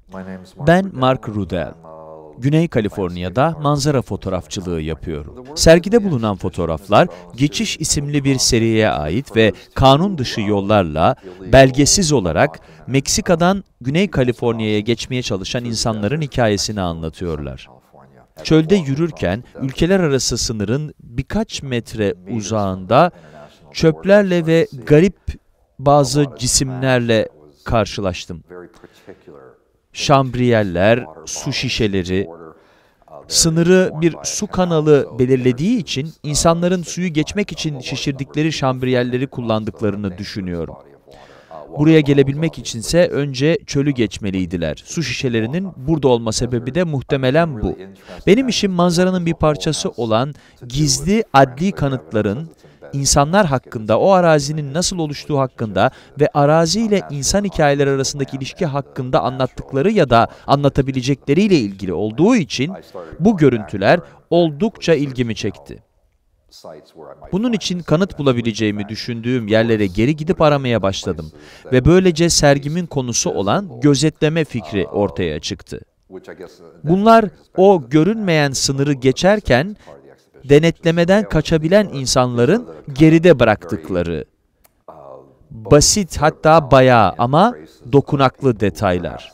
Ben Mark Rudel. Güney Kaliforniya'da manzara fotoğrafçılığı yapıyorum. Sergide bulunan fotoğraflar, Geçiş isimli bir seriye ait ve kanun dışı yollarla, belgesiz olarak Meksika'dan Güney Kaliforniya'ya geçmeye çalışan insanların hikayesini anlatıyorlar. Çölde yürürken, ülkeler arası sınırın birkaç metre uzağında çöplerle ve garip bazı cisimlerle karşılaştım. Şambriyeller, su şişeleri, sınırı bir su kanalı belirlediği için insanların suyu geçmek için şişirdikleri şambriyelleri kullandıklarını düşünüyorum. Buraya gelebilmek içinse önce çölü geçmeliydiler. Su şişelerinin burada olma sebebi de muhtemelen bu. Benim işim manzaranın bir parçası olan gizli adli kanıtların, insanlar hakkında, o arazinin nasıl oluştuğu hakkında ve arazi ile insan hikayeleri arasındaki ilişki hakkında anlattıkları ya da anlatabilecekleriyle ilgili olduğu için bu görüntüler oldukça ilgimi çekti. Bunun için kanıt bulabileceğimi düşündüğüm yerlere geri gidip aramaya başladım ve böylece sergimin konusu olan gözetleme fikri ortaya çıktı. Bunlar o görünmeyen sınırı geçerken denetlemeden kaçabilen insanların geride bıraktıkları, basit hatta bayağı ama dokunaklı detaylar.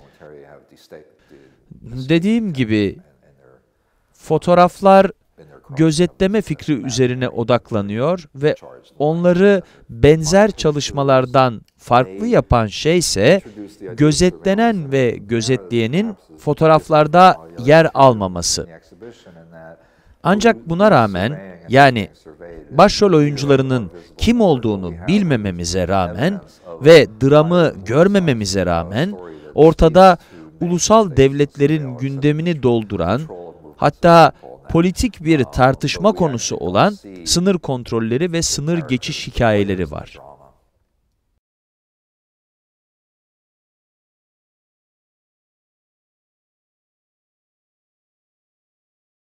Dediğim gibi, fotoğraflar gözetleme fikri üzerine odaklanıyor ve onları benzer çalışmalardan farklı yapan şey ise gözetlenen ve gözetleyenin fotoğraflarda yer almaması. Ancak buna rağmen, yani başrol oyuncularının kim olduğunu bilmememize rağmen ve dramı görmememize rağmen, ortada ulusal devletlerin gündemini dolduran, hatta politik bir tartışma konusu olan sınır kontrolleri ve sınır geçiş hikayeleri var.